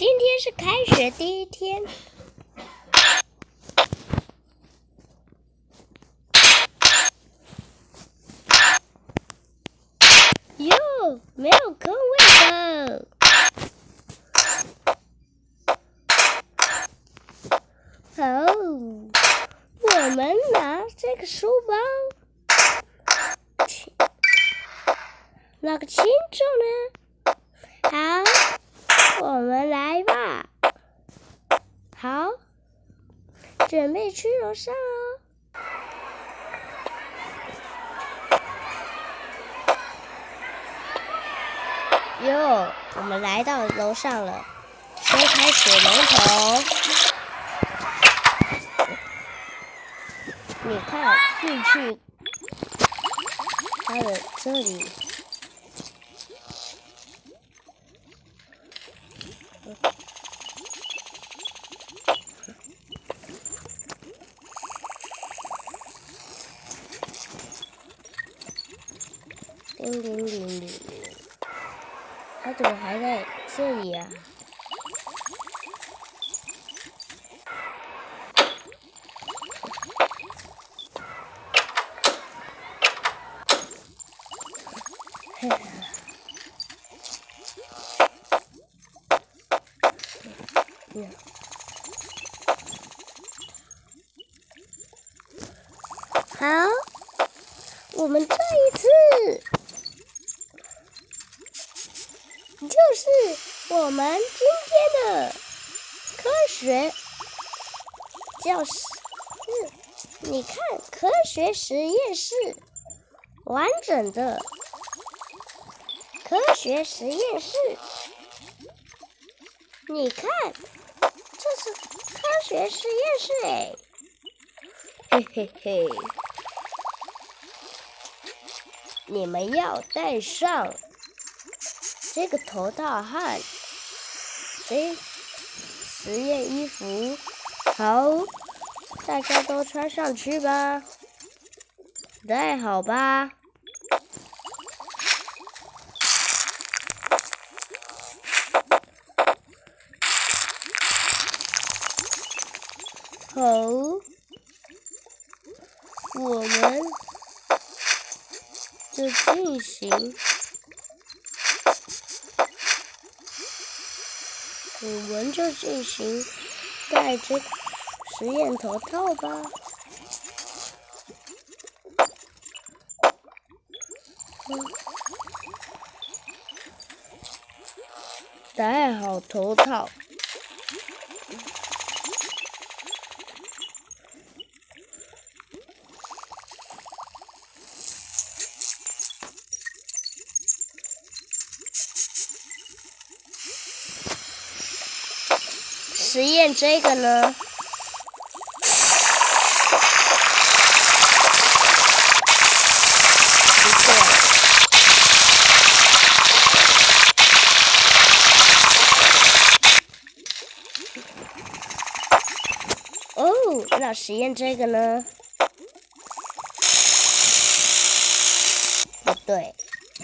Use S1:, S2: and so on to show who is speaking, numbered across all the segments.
S1: 今天是开学第一天。哟，没有空位的。好，我们拿这个书包，那个轻重呢？好，我们来吧。好，准备去楼上哦。哟，我们来到楼上了，先开水龙头。你看，进去它的这里。叮铃铃铃铃，它怎么还在这里啊？好，我们这一次就是我们今天的科学教室。你看，科学实验室，完整的科学实验室。你看，这是科学实验室哎，嘿嘿嘿。你们要戴上这个头套和这实验衣服，好，大家都穿上去吧，戴好吧。好，我们就进行。戴这个实验头套吧。戴好头套。实验这个呢？不错。哦，那实验这个呢？不对。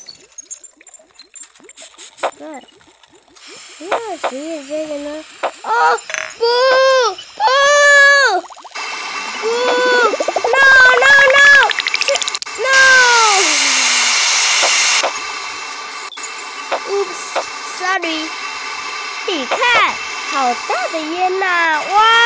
S1: 那实验这个呢？哦，不，no no no no，oops sorry， 你看，好大的烟呐，哇！